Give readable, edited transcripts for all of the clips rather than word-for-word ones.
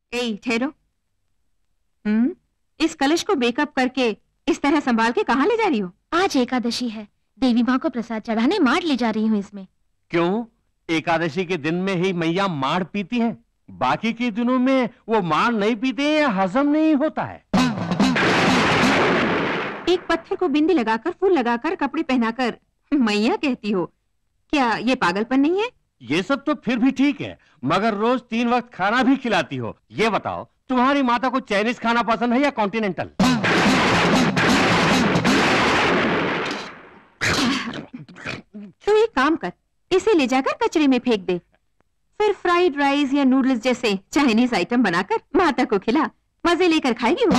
ठहरो। इस कलश को बेकअप करके इस तरह संभाल के कहाँ ले जा रही हो? आज एकादशी है, देवी माँ को प्रसाद चढ़ाने मार ले जा रही हूँ इसमें। क्यों? एकादशी के दिन में ही मैया मार पीती है, बाकी के दिनों में वो मार नहीं पीते या हजम नहीं होता है? एक पत्थर को बिंदी लगाकर, फूल लगाकर, कपड़े पहनाकर मैया कहती हो, क्या ये पागलपन नहीं है? ये सब तो फिर भी ठीक है, मगर रोज 3 वक्त खाना भी खिलाती हो। ये बताओ, तुम्हारी माता को चाइनीज खाना पसंद है या कॉन्टिनेंटल? तो एक काम कर, इसे ले जाकर कचरे में फेंक दे, फिर फ्राइड राइस या नूडल्स जैसे चाइनीज आइटम बनाकर माता को खिला, मजे लेकर खाएगी वो।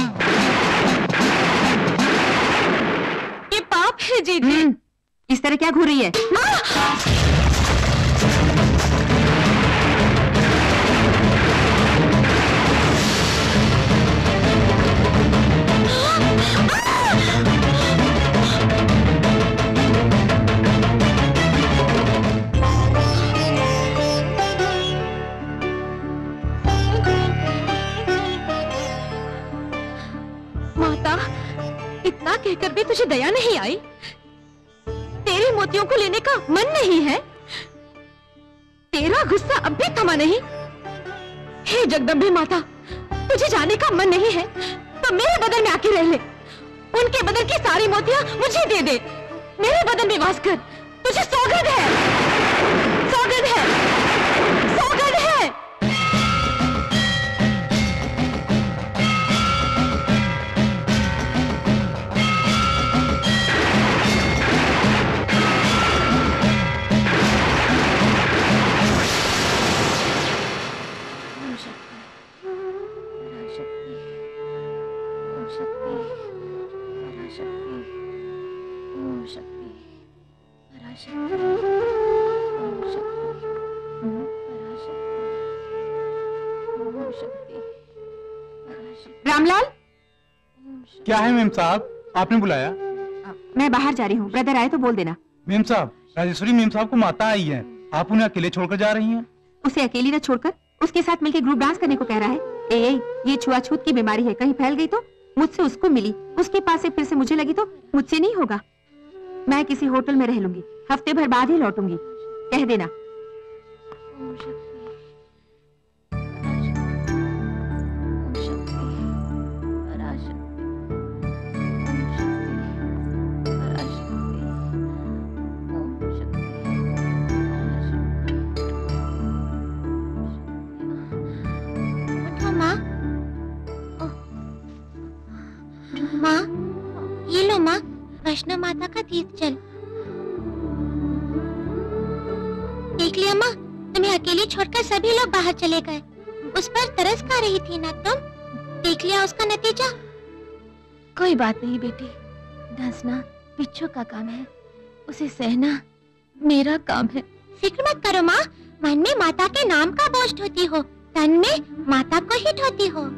ये पाप है जीजी। इस तरह क्या घूर रही है? माता, इतना कहकर भी तुझे दया नहीं आई? तेरे मोतियों को लेने का मन नहीं है? तेरा गुस्सा अब भी थमा नहीं? हे जगदम्बे माता, तुझे जाने का मन नहीं है तो मेरे बदन में आके रह ले। उनके बदन की सारी मोतियां मुझे दे दे, मेरे बदन में वास कर। तुझे सौगंध है, सौगंध है, सौगंध है। रामलाल, क्या है मेम साहब, आपने बुलाया? मैं बाहर जा रही हूँ, ब्रदर आए तो बोल देना। मेम साहब, राजेश्वरी मेम साहब को माता आई है, आप उन्हें अकेले छोड़कर जा रही हैं? उसे अकेली न छोड़कर उसके साथ मिलकर ग्रुप डांस करने को कह रहा है। ये छुआछूत की बीमारी है, कहीं फैल गई तो? मुझसे उसको मिली, उसके पास से फिर से मुझे लगी तो मुझसे नहीं होगा। मैं किसी होटल में रह लूंगी, हफ्ते भर बाद ही लौटूंगी, कह देना। माँ, ये लो माँ, वैष्णो माता का तीर्थ जल। देख लिया माँ, तुम्हें अकेली छोड़कर सभी लोग बाहर चले गए। उस पर तरस खा रही थी ना तुम? देख लिया उसका नतीजा? कोई बात नहीं बेटी, धंसना बिच्छू का काम है, उसे सहना मेरा काम है। फिक्र मत करो माँ, मन में माता के नाम का बोझ ढोती हो, तन में माता को ही ढोती हो।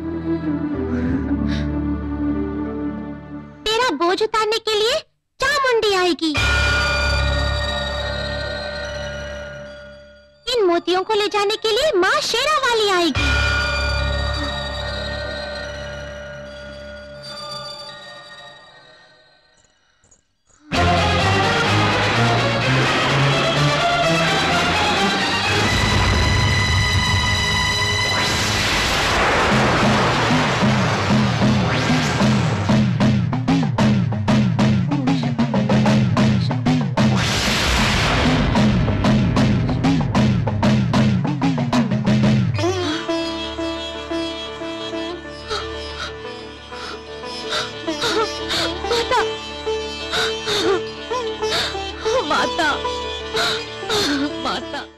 तेरा बोझ उतारने के लिए चामुंडी आएगी। इन मोतियों को ले जाने के लिए माँ शेरा वाली आएगी। माता,